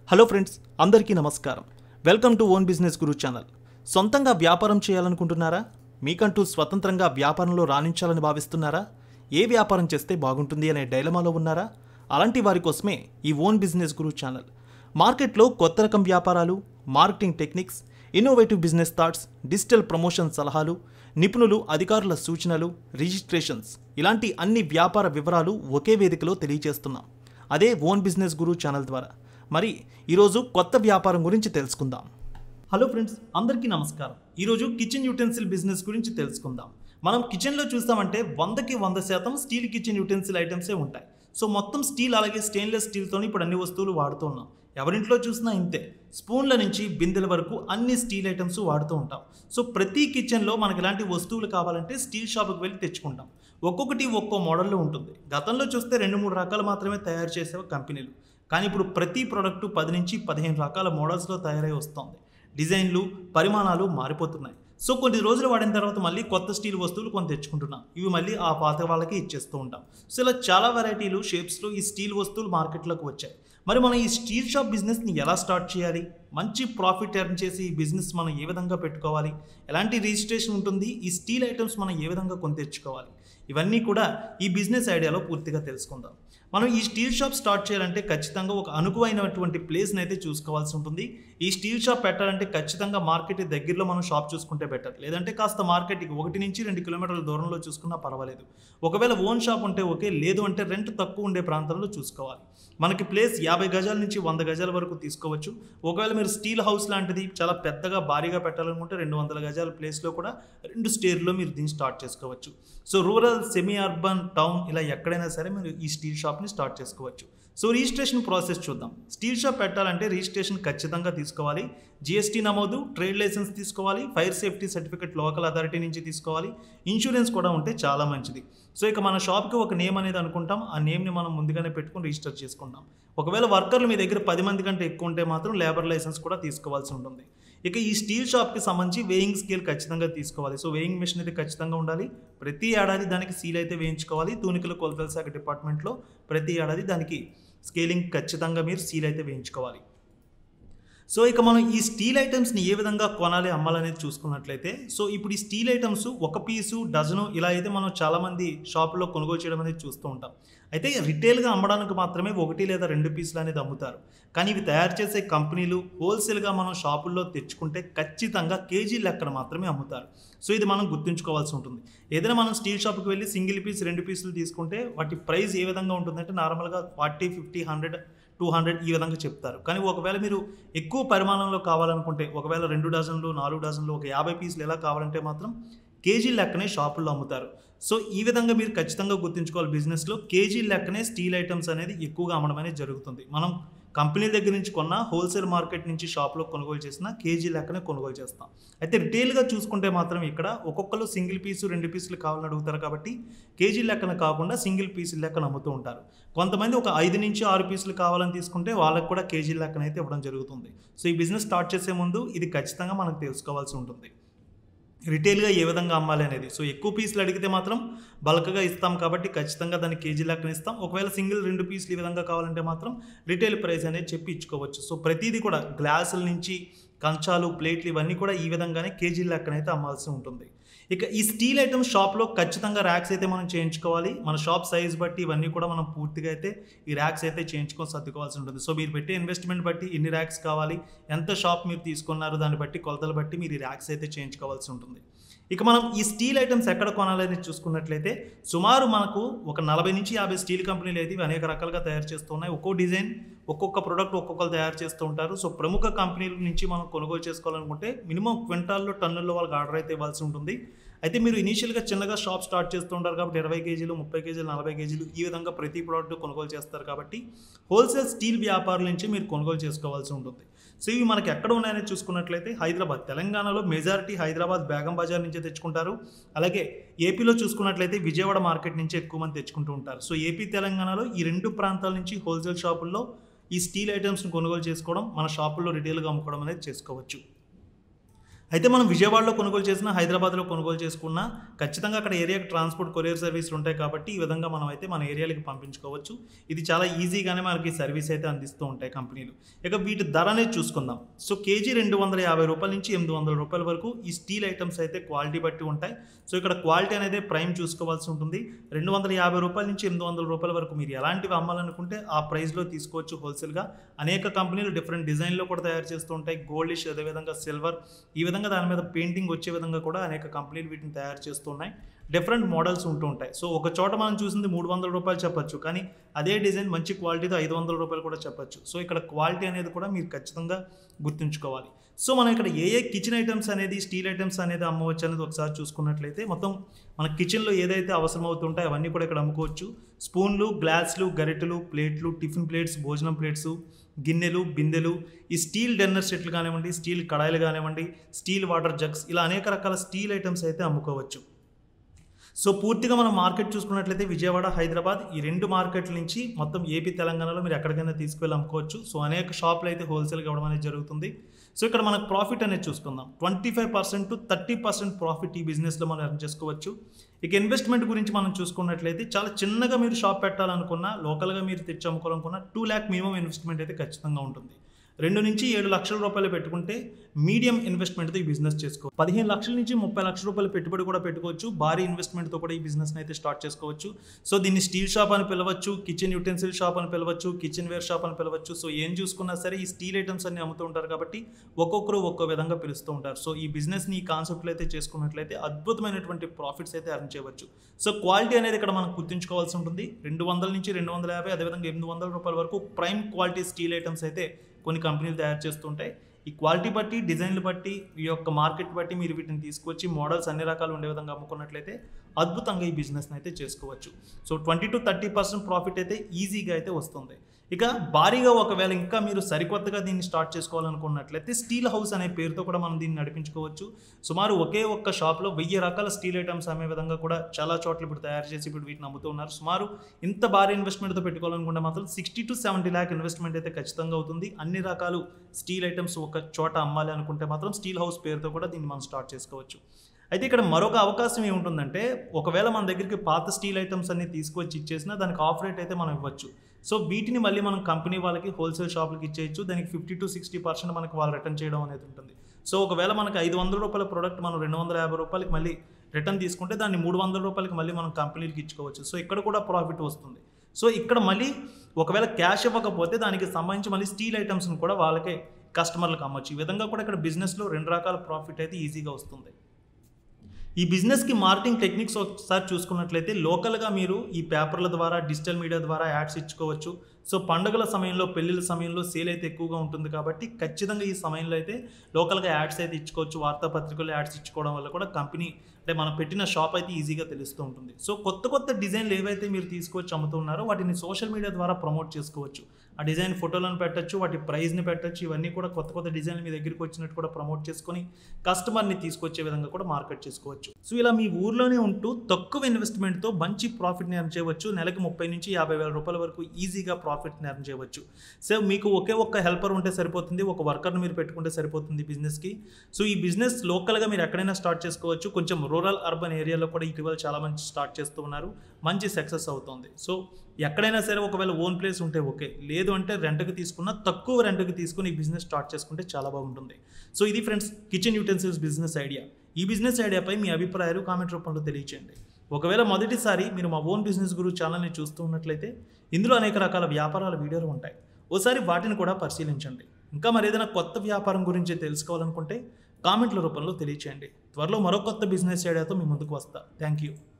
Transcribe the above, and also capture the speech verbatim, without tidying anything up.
Hello friends, అందరికీ నమస్కారం. Welcome to own business guru channel. సొంతంగా వ్యాపారం చేయాలనుకుంటున్నారా? మీకంటూ స్వతంత్రంగా వ్యాపారంలో రాణించాలని భావిస్తున్నారా? ఏ వ్యాపారం చేస్తే బాగుంటుంది అనే డైలమాలో ఉన్నారా? అలాంటి వారి కోసమే ఈ ఓన్ బిజినెస్ గురు ఛానల్. మార్కెట్లో కొత్త రకం వ్యాపారాలు, marketing techniques, innovative business thoughts, digital promotion సలహాలు, నిపుణులు అధికారుల సూచనలు, రిజిస్ట్రేషన్స్, ఇలాంటి అన్ని వ్యాపార వివరాలు ఒకే వేదికలో తెలియజేస్తున్నాం. అదే ఓన్ బిజినెస్ గురు ఛానల్ ద్వారా. మరి ఈరోజు కొత్త వ్యాపారం గురించి తెలుసుకుందాం. హలో ఫ్రెండ్స్, అందరికీ నమస్కారం. ఈరోజు కిచెన్ యూటెన్సిల్ బిజినెస్ గురించి తెలుసుకుందాం. మనం కిచెన్లో చూస్తామంటే వందకి వంద శాతం స్టీల్ కిచెన్ యూటెన్సిల్ ఐటమ్సే ఉంటాయి. సో మొత్తం స్టీల్, అలాగే స్టెయిన్లెస్ స్టీల్తో ఇప్పుడు అన్ని వస్తువులు వాడుతున్నాం. ఎవరింట్లో చూసినా ఇంతే. స్పూన్ల నుంచి బిందెల వరకు అన్ని స్టీల్ ఐటమ్స్ వాడుతూ ఉంటాం. సో ప్రతి కిచెన్లో మనకి ఇలాంటి వస్తువులు కావాలంటే స్టీల్ షాప్కి వెళ్ళి తెచ్చుకుంటాం. ఒక్కొక్కటి ఒక్కో మోడల్లో ఉంటుంది. గతంలో చూస్తే రెండు మూడు రకాలు మాత్రమే తయారు చేసే కంపెనీలు, కానీ ఇప్పుడు ప్రతి ప్రోడక్ట్ పది నుంచి పదిహేను రకాల మోడల్స్లో తయారై వస్తుంది. డిజైన్లు, పరిమాణాలు మారిపోతున్నాయి. సో కొన్ని రోజులు వాడిన తర్వాత మళ్ళీ కొత్త స్టీల్ వస్తువులు కొన్ని తెచ్చుకుంటున్నాం. ఇవి మళ్ళీ ఆ పాత వాళ్ళకి ఇచ్చేస్తూ ఉంటాం. సో ఇలా చాలా వెరైటీలు, షేప్స్లో ఈ స్టీల్ వస్తువులు మార్కెట్లోకి వచ్చాయి. మరి మనం ఈ స్టీల్ షాప్ బిజినెస్ని ఎలా స్టార్ట్ చేయాలి? మంచి ప్రాఫిట్ ఎర్న్ చేసి ఈ బిజినెస్ మనం ఏ విధంగా పెట్టుకోవాలి? ఎలాంటి రిజిస్ట్రేషన్ ఉంటుంది? ఈ స్టీల్ ఐటమ్స్ మనం ఏ విధంగా కొని తెచ్చుకోవాలి? ఇవన్నీ కూడా ఈ బిజినెస్ ఐడియాలో పూర్తిగా తెలుసుకుందాం. మనం ఈ స్టీల్ షాప్ స్టార్ట్ చేయాలంటే ఖచ్చితంగా ఒక అనుకువైనటువంటి ప్లేస్ని అయితే చూసుకోవాల్సి ఉంటుంది. ఈ స్టీల్ షాప్ పెట్టాలంటే ఖచ్చితంగా మార్కెట్ దగ్గరలో మనం షాప్ చూసుకుంటే బెటర్. లేదంటే కాస్త మార్కెట్కి ఒకటి నుంచి రెండు కిలోమీటర్ల దూరంలో చూసుకున్నా పర్వాలేదు. ఒకవేళ ఓన్ షాప్ ఉంటే ఓకే, లేదు అంటే రెంట్ తక్కువ ఉండే ప్రాంతంలో చూసుకోవాలి. మనకి ప్లేస్ యాభై గజాల నుంచి వంద గజాల వరకు తీసుకోవచ్చు. ఒకవేళ మీరు స్టీల్ హౌస్ లాంటిది చాలా పెద్దగా భారీగా పెట్టాలనుకుంటే రెండు వందల గజాల ప్లేస్లో కూడా రెండు స్టేర్లో మీరు దీన్ని స్టార్ట్ చేసుకోవచ్చు. So rural, semi urban, town ఇలా ఎక్కడైనా సరే మీరు ఈ స్టీల్ షాప్ని స్టార్ట్ చేసుకోవచ్చు. సో రిజిస్ట్రేషన్ ప్రాసెస్ చూద్దాం. స్టీల్ షాప్ పెట్టాలంటే రిజిస్ట్రేషన్ ఖచ్చితంగా తీసుకోవాలి. జిఎస్టీ నమోదు, ట్రేడ్ లైసెన్స్ తీసుకోవాలి, fire safety certificate local authority నుంచి తీసుకోవాలి, ఇన్సూరెన్స్ కూడా ఉంటే చాలా మంచిది. సో ఇక మన షాప్కి ఒక నేమ్ అనేది అనుకుంటాం. ఆ నేమ్ని మనం ముందుగానే పెట్టుకుని రిజిస్టర్ చేసుకుంటాం. ఒకవేళ వర్కర్లు మీ దగ్గర పది మంది కంటే ఎక్కువ ఉంటే మాత్రం లేబర్ లైసెన్స్ కూడా తీసుకోవాల్సి ఉంటుంది. ఇక ఈ స్టీల్ షాప్కి సంబంధించి వేయింగ్ స్కేల్ ఖచ్చితంగా తీసుకోవాలి. సో వేయింగ్ మెషిన్ అయితే ఖచ్చితంగా ఉండాలి. ప్రతి ఏడాది దానికి సీల్ అయితే వేయించుకోవాలి. తూనికల కొలతల శాఖ డిపార్ట్మెంట్లో ప్రతి ఏడాది దానికి స్కేలింగ్ ఖచ్చితంగా మీరు సీల్ అయితే వేయించుకోవాలి. సో ఇక మనం ఈ స్టీల్ ఐటమ్స్ని ఏ విధంగా కొనాలి, అమ్మాలనేది చూసుకున్నట్లయితే, సో ఇప్పుడు ఈ స్టీల్ ఐటమ్స్ ఒక పీసు, డజను ఇలా అయితే మనం చాలామంది షాపులో కొనుగోలు చేయడం అనేది చూస్తూ ఉంటాం. అయితే రిటైల్గా అమ్మడానికి మాత్రమే ఒకటి లేదా రెండు పీసులు అనేది అమ్ముతారు. కానీ ఇవి తయారు చేసే కంపెనీలు హోల్సేల్గా మనం షాపుల్లో తెచ్చుకుంటే ఖచ్చితంగా కేజీ లెక్కన మాత్రమే అమ్ముతారు. సో ఇది మనం గుర్తుంచుకోవాల్సి ఉంటుంది. ఏదైనా మనం స్టీల్ షాప్కి వెళ్ళి సింగిల్ పీస్, రెండు పీసులు తీసుకుంటే వాటి ప్రైస్ ఏ విధంగా ఉంటుందంటే నార్మల్గా forty, fifty, hundred, two hundred ఈ విధంగా చెప్తారు. కానీ ఒకవేళ మీరు ఎక్కువ పరిమాణంలో కావాలనుకుంటే, ఒకవేళ రెండు డజన్లు, నాలుగు డజన్లు, ఒక యాభై పీసులు ఎలా కావాలంటే మాత్రం కేజీ లెక్కనే షాపుల్లో అమ్ముతారు. సో ఈ విధంగా మీరు ఖచ్చితంగా గుర్తుంచుకోవాలి. బిజినెస్లో కేజీ లెక్కనే స్టీల్ ఐటమ్స్ అనేది ఎక్కువగా అమ్మడం అనేది జరుగుతుంది. మనం కంపెనీ దగ్గర నుంచి కొన్న, హోల్సేల్ మార్కెట్ నుంచి షాప్లో కొనుగోలు చేసిన కేజీ లెక్కనే కొనుగోలు చేస్తాం. అయితే రిటైల్గా చూసుకుంటే మాత్రం ఇక్కడ ఒక్కొక్కరు సింగిల్ పీసు, రెండు పీసులు కావాలని అడుగుతారు కాబట్టి కేజీ లెక్కన కాకుండా సింగిల్ పీసుల లెక్కన అమ్ముతూ ఉంటారు. కొంతమంది ఒక ఐదు నుంచి ఆరు పీసులు కావాలని తీసుకుంటే వాళ్ళకి కూడా కేజీ లెక్కన అయితే ఇవ్వడం జరుగుతుంది. సో ఈ బిజినెస్ స్టార్ట్ చేసే ముందు ఇది ఖచ్చితంగా మనకు తెలుసుకోవాల్సి ఉంటుంది. రిటైల్గా ఏ విధంగా అమ్మాలి అనేది. సో ఎక్కువ పీసులు అడిగితే మాత్రం బల్క్గా ఇస్తాం కాబట్టి ఖచ్చితంగా దాన్ని కేజీ లెక్కన ఇస్తాం. ఒకవేళ సింగిల్, రెండు పీసులు ఈ విధంగా కావాలంటే మాత్రం రిటైల్ ప్రైస్ అనేది చెప్పి ఇచ్చుకోవచ్చు. సో ప్రతిదీ కూడా గ్లాసుల నుంచి కంచాలు, ప్లేట్లు ఇవన్నీ కూడా ఈ విధంగానే కేజీ లెక్కన అయితే అమ్మాల్సి ఉంటుంది. ఇక ఈ స్టీల్ ఐటమ్స్ షాప్లో ఖచ్చితంగా ర్యాక్స్ అయితే మనం చేయించుకోవాలి. మన షాప్ సైజ్ బట్టి ఇవన్నీ కూడా మనం పూర్తిగా అయితే ఈ ర్యాక్స్ అయితే చేయించుకొని సర్దుకోవాల్సి ఉంటుంది. సో మీరు పెట్టే ఇన్వెస్ట్మెంట్ బట్టి ఎన్ని ర్యాక్స్ కావాలి, ఎంత షాప్ మీరు తీసుకున్నారు, దాన్ని బట్టి కొలతలు బట్టి మీరు ఈ ర్యాక్స్ అయితే చేయించుకోవాల్సి ఉంటుంది. ఇక మనం ఈ స్టీల్ ఐటమ్స్ ఎక్కడ కొనాలని చూసుకున్నట్లయితే సుమారు మనకు ఒక నలభై నుంచి యాభై స్టీల్ కంపెనీలు అయితే అనేక రకాలుగా తయారు చేస్తూ ఉన్నాయి. ఒక్కో డిజైన్, ఒక్కొక్క ప్రోడక్ట్ ఒక్కొక్కరు తయారు చేస్తూ ఉంటారు. సో ప్రముఖ కంపెనీల నుంచి మనం కొనుగోలు చేసుకోవాలనుకుంటే మినిమం క్వింటాల్లో, టన్నుల్లో వాళ్ళకి ఆర్డర్ అయితే ఇవ్వాల్సి ఉంటుంది. అయితే మీరు ఇనీషియల్గా చిన్నగా షాప్ స్టార్ట్ చేస్తూ ఉంటారు కాబట్టి ఇరవై కేజీలు, ముప్పై కేజీలు, నలభై కేజీలు ఈ విధంగా ప్రతి ప్రోడక్ట్ కొనుగోలు చేస్తారు కాబట్టి హోల్సేల్ స్టీల్ వ్యాపారుల నుంచి మీరు కొనుగోలు చేసుకోవాల్సి ఉంటుంది. సో ఇవి మనకి ఎక్కడ ఉన్నాయని చూసుకున్నట్లయితే హైదరాబాద్, తెలంగాణలో మెజారిటీ హైదరాబాద్ బేగం బజార్ నుంచే తెచ్చుకుంటారు. అలాగే ఏపీలో చూసుకున్నట్లయితే విజయవాడ మార్కెట్ నుంచి ఎక్కువ మంది తెచ్చుకుంటూ ఉంటారు. సో ఏపీ, తెలంగాణలో ఈ రెండు ప్రాంతాల నుంచి హోల్సేల్ షాపుల్లో ఈ స్టీల్ ఐటమ్స్ని కొనుగోలు చేసుకోవడం, మన షాపుల్లో రిటైల్గా అమ్ముకోవడం అనేది చేసుకోవచ్చు. అయితే మనం విజయవాడలో కొనుగోలు చేసిన, హైదరాబాద్లో కొనుగోలు చేసుకున్న ఖచ్చితంగా అక్కడ ఏరియాకి ట్రాన్స్పోర్ట్ కొరియర్ సర్వీసులు ఉంటాయి కాబట్టి ఈ విధంగా మనం అయితే మన ఏరియాలకి పంపించుకోవచ్చు. ఇది చాలా ఈజీగానే మనకి సర్వీస్ అయితే అందిస్తూ ఉంటాయి కంపెనీలు. ఇక వీటి ధర అనేది చూసుకుందాం. సో కేజీ రెండు వందల యాభై రూపాయల నుంచి ఎనిమిది వందల రూపాయల వరకు ఈ స్టీల్ ఐటమ్స్ అయితే క్వాలిటీ బట్టి ఉంటాయి. సో ఇక్కడ క్వాలిటీ అనేది ప్రైమ్ చూసుకోవాల్సి ఉంటుంది. రెండు వందల యాభై రూపాయల నుంచి ఎనిమిది వందల రూపాయల వరకు మీరు ఎలాంటివి అమ్మాలనుకుంటే ఆ ప్రైస్లో తీసుకోవచ్చు హోల్సేల్గా. అనేక కంపెనీలు డిఫరెంట్ డిజైన్లో కూడా తయారు చేస్తూ ఉంటాయి. గోల్డిష్, అదేవిధంగా సిల్వర్, ఈ విధంగా దాని మీద పెయింటింగ్ వచ్చే విధంగా కూడా అనేక కంపెనీలు వీటిని తయారు చేస్తున్నాయి. డిఫరెంట్ మోడల్స్ ఉంటూ ఉంటాయి. సో ఒక చోట మనం చూసింది మూడు వందల రూపాయలు చెప్పచ్చు, కానీ అదే డిజైన్ మంచి క్వాలిటీతో ఐదు వందల రూపాయలు కూడా చెప్పచ్చు. సో ఇక్కడ క్వాలిటీ అనేది కూడా మీరు ఖచ్చితంగా గుర్తుంచుకోవాలి. సో మనం ఇక్కడ ఏ ఏ కిచెన్ ఐటమ్స్ అనేది, స్టీల్ ఐటమ్స్ అనేది అమ్మవచ్చు అనేది ఒకసారి చూసుకున్నట్లయితే మొత్తం మన కిచెన్లో ఏదైతే అవసరం అవుతుంటాయో అవన్నీ కూడా ఇక్కడ అమ్ముకోవచ్చు. స్పూన్లు, గ్లాసులు, గరిటెలు, ప్లేట్లు, టిఫిన్ ప్లేట్స్, భోజనం ప్లేట్స్, గిన్నెలు, బిందెలు, ఈ స్టీల్ డిన్నర్ సెట్లు కానివ్వండి, స్టీల్ కడాయిలు కానివ్వండి, స్టీల్ వాటర్ జగ్స్, ఇలా అనేక రకాల స్టీల్ ఐటమ్స్ అయితే అమ్ముకోవచ్చు. సో పూర్తిగా మనం మార్కెట్ చూసుకున్నట్లయితే విజయవాడ, హైదరాబాద్ ఈ రెండు మార్కెట్ల నుంచి మొత్తం ఏపీ, తెలంగాణలో మీరు ఎక్కడికైనా తీసుకువెళ్ళి అమ్ముకోవచ్చు. సో అనేక షాపులు అయితే హోల్సేల్గా ఇవ్వడం అనేది జరుగుతుంది. సో ఇక్కడ మనకు ప్రాఫిట్ అనేది చూసుకుందాం. Twenty five percent to thirty percent profit ఈ బిజినెస్లో మనం ఎర్న్ చేసుకోవచ్చు. ఇక ఇన్వెస్ట్మెంట్ గురించి మనం చూసుకున్నట్లయితే చాలా చిన్నగా మీరు షాప్ పెట్టాలనుకున్నా, లోకల్గా మీరు తెచ్చి అమ్ముకోవాలనుకున్నా టూ ల్యాక్ మినిమం ఇన్వెస్ట్మెంట్ అయితే ఖచ్చితంగా ఉంటుంది. రెండు నుంచి ఏడు లక్షల రూపాయలు పెట్టుకుంటే మీడియం ఇన్వెస్ట్మెంట్తో ఈ బిజినెస్ చేసుకోవచ్చు. పదిహేను లక్షల నుంచి ముప్పై లక్షల రూపాయలు పెట్టుబడి కూడా పెట్టుకోవచ్చు. భారీ ఇన్వెస్ట్మెంట్తో కూడా ఈ బిజినెస్ని అయితే స్టార్ట్ చేసుకోవచ్చు. సో దీన్ని స్టీల్ షాప్ అని పిలవచ్చు, కిచెన్ యూటెన్సిల్ షాప్ అని పిలవచ్చు, కిచెన్ వేర్ షాప్ అని పిలవచ్చు. సో ఏం చూసుకున్నా సరే ఈ స్టీల్ ఐటమ్స్ అన్ని అమ్ముతూ ఉంటారు కాబట్టి ఒక్కొక్కరు ఒక్కో విధంగా పిలుస్తూ ఉంటారు. సో ఈ బిజినెస్ని ఈ కాన్సెప్ట్లో అయితే చేసుకున్నట్లయితే అద్భుతమైనటువంటి ప్రాఫిట్స్ అయితే ఎర్న్ చేయవచ్చు. సో క్వాలిటీ అనేది ఇక్కడ మనం గుర్తుంచుకోవాల్సి ఉంటుంది. రెండు వందల నుంచి రెండు వందల యాభై అదేవిధంగా ఎనిమిది వందల రూపాయల వరకు ప్రైమ్ క్వాలిటీ స్టీల్ ఐటమ్స్ అయితే కొన్ని కంపెనీలు తయారు చేస్తుంటాయి. ఈ క్వాలిటీ బట్టి, డిజైన్లు బట్టి, ఈ యొక్క మార్కెట్ బట్టి మీరు వీటిని తీసుకొచ్చి మోడల్స్ అన్ని రకాలు ఉండే విధంగా అమ్ముకున్నట్లయితే అద్భుతంగా ఈ బిజినెస్ని అయితే చేసుకోవచ్చు. So twenty to thirty percent profit అయితే ఈజీగా అయితే వస్తుంది. ఇక భారీగా ఒకవేళ ఇంకా మీరు సరికొత్తగా దీన్ని స్టార్ట్ చేసుకోవాలనుకున్నట్లయితే స్టీల్ హౌస్ అనే పేరుతో కూడా మనం దీన్ని నడిపించుకోవచ్చు. సుమారు ఒకే ఒక్క షాప్లో వెయ్యి రకాల స్టీల్ ఐటమ్స్ అమ్మే విధంగా కూడా చాలా చోట్ల ఇప్పుడు తయారు చేసి ఇప్పుడు వీటిని అమ్ముతూ ఉన్నారు. సుమారు ఇంత భారీ ఇన్వెస్ట్మెంట్తో పెట్టుకోవాలనుకుంటే మాత్రం sixty to seventy lakh investment అయితే ఖచ్చితంగా అవుతుంది. అన్ని రకాలు స్టీల్ ఐటమ్స్ ఒక చోట అమ్మాలి అనుకుంటే మాత్రం స్టీల్ హౌస్ పేరుతో కూడా దీన్ని మనం స్టార్ట్ చేసుకోవచ్చు. అయితే ఇక్కడ మరొక అవకాశం ఏముంటుందంటే ఒకవేళ మన దగ్గరికి పాత స్టీల్ ఐటమ్స్ అన్ని తీసుకొచ్చి ఇచ్చేసినా దానికి ఆఫ్ రేట్ అయితే మనం ఇవ్వచ్చు. సో వీటిని మళ్ళీ మనం కంపెనీ వాళ్ళకి హోల్సేల్ షాపులకి ఇచ్చేయచ్చు. దానికి ఫిఫ్టీ టు సిక్స్టీ పర్సెంట్ మనకి వాళ్ళు రిటర్న్ చేయడం అనేది ఉంటుంది. సో ఒకవేళ మనకి ఐదు వందల రూపాయల ప్రోడక్ట్ మనం రెండు వందల యాభై రూపాయలకి మళ్ళీ రిటర్న్ తీసుకుంటే దాన్ని మూడు వందల రూపాయలకి మళ్ళీ మనం కంపెనీకి ఇచ్చుకోవచ్చు. సో ఇక్కడ కూడా ప్రాఫిట్ వస్తుంది. సో ఇక్కడ మళ్ళీ ఒకవేళ క్యాష్ ఇవ్వకపోతే దానికి సంబంధించి మళ్ళీ స్టీల్ ఐటమ్స్ని కూడా వాళ్ళకే కస్టమర్లకు అమ్మచ్చు. ఈ విధంగా కూడా ఇక్కడ బిజినెస్లో రెండు రకాల ప్రాఫిట్ అయితే ఈజీగా వస్తుంది. ఈ బిజినెస్కి మార్కెటింగ్ టెక్నిక్స్ ఒకసారి చూసుకున్నట్లయితే లోకల్గా మీరు ఈ పేపర్ల ద్వారా, డిజిటల్ మీడియా ద్వారా యాడ్స్ ఇచ్చుకోవచ్చు. సో పండుగల సమయంలో, పెళ్లిళ్ళ సమయంలో సేల్ అయితే ఎక్కువగా ఉంటుంది కాబట్టి ఖచ్చితంగా ఈ సమయంలో అయితే లోకల్గా యాడ్స్ అయితే ఇచ్చుకోవచ్చు. వార్తాపత్రికల్లో యాడ్స్ ఇచ్చుకోవడం వల్ల కూడా కంపెనీ అంటే మనం పెట్టిన షాప్ అయితే ఈజీగా తెలుస్తూ ఉంటుంది. సో కొత్త కొత్త డిజైన్లు ఏవైతే మీరు తీసుకొచ్చి అమ్ముతున్నారో వాటిని సోషల్ మీడియా ద్వారా ప్రమోట్ చేసుకోవచ్చు. ఆ డిజైన్ ఫోటోలను పెట్టచ్చు, వాటి ప్రైస్ని పెట్టచ్చు. ఇవన్నీ కూడా కొత్త కొత్త డిజైన్లు మీ దగ్గరికి వచ్చినట్టు కూడా ప్రమోట్ చేసుకొని కస్టమర్ని తీసుకొచ్చే విధంగా కూడా మార్కెట్ చేసుకోవచ్చు. సో ఇలా మీ ఊర్లోనే ఉంటూ తక్కువ ఇన్వెస్ట్మెంట్తో మంచి ప్రాఫిట్ని ఎర్న్ చేయవచ్చు. నెలకి ముప్పై నుంచి యాభై వేల రూపాయల వరకు ఈజీగా ప్రాఫిట్ని ఎర్న్ చేయవచ్చు. సో మీకు ఒకే ఒక్క హెల్పర్ ఉంటే సరిపోతుంది, ఒక వర్కర్ని మీరు పెట్టుకుంటే సరిపోతుంది బిజినెస్కి. సో ఈ బిజినెస్ లోకల్గా మీరు ఎక్కడైనా స్టార్ట్ చేసుకోవచ్చు. కొంచెం రూరల్, అర్బన్ ఏరియాలో కూడా ఇటీవల చాలా మంది స్టార్ట్ చేస్తూ ఉన్నారు. మంచి సక్సెస్ అవుతుంది. సో ఎక్కడైనా సరే ఒకవేళ ఓన్ ప్లేస్ ఉంటే ఓకే, లేదు అంటే రెంట్కి తీసుకున్న తక్కువ రెంట్కి తీసుకుని ఈ బిజినెస్ స్టార్ట్ చేసుకుంటే చాలా బాగుంటుంది. సో ఇది friends kitchen utensils business idea. ఈ బిజినెస్ ఐడియాపై మీ అభిప్రాయాలు కామెంట్ రూపంలో తెలియచేయండి. ఒకవేళ మొదటిసారి మీరు మా ఓన్ బిజినెస్ గురు ఛానల్ని చూస్తూ ఉన్నట్లయితే ఇందులో అనేక రకాల వ్యాపారాల వీడియోలు ఉంటాయి. ఓసారి వాటిని కూడా పరిశీలించండి. ఇంకా మరేదైనా కొత్త వ్యాపారం గురించి తెలుసుకోవాలనుకుంటే కామెంట్ల రూపంలో తెలియచేయండి. త్వరలో మరో కొత్త బిజినెస్ ఐడియాతో మీ ముందుకు వస్తా. Thank you.